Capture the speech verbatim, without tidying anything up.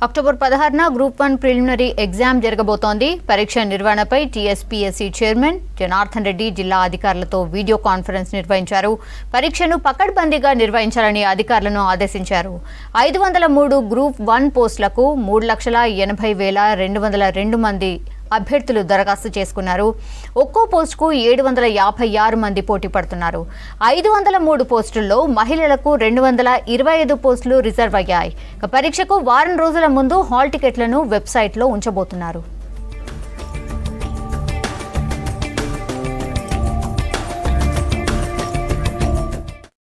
October పదహారున group one preliminary exam జరగబోతోంది. పరీక్ష నిర్వహణపై టీఎస్పీఎస్సీ చైర్మన్ జనార్దన్ రెడ్డి జిల్లా అధికారులతో వీడియో కాన్ఫరెన్స్ నిర్వహించారు. పరీక్షను పకడ్బందీగా నిర్వహించాలని అధికారులను ఆదేశించారు. ఐదు వందల మూడు గ్రూప్ వన్ పోస్టులకు మూడు లక్షల ఎనభై వేల రెండు వందల రెండు మంది అభ్యర్థులు దరఖాస్తు చేసుకున్నారు. ఒక్కో పోస్టుకు ఏడు వందల యాభై ఆరు మంది పోటీ పడుతున్నారు. ఐదు వందల మూడు పోస్టుల్లో మహిళలకు రెండు వందల ఇరవై ఐదు పోస్టులు రిజర్వ్ అయ్యాయి. పరీక్షకు వారం రోజుల ముందు హాల్ టికెట్లను వెబ్సైట్లో ఉంచబోతున్నారు.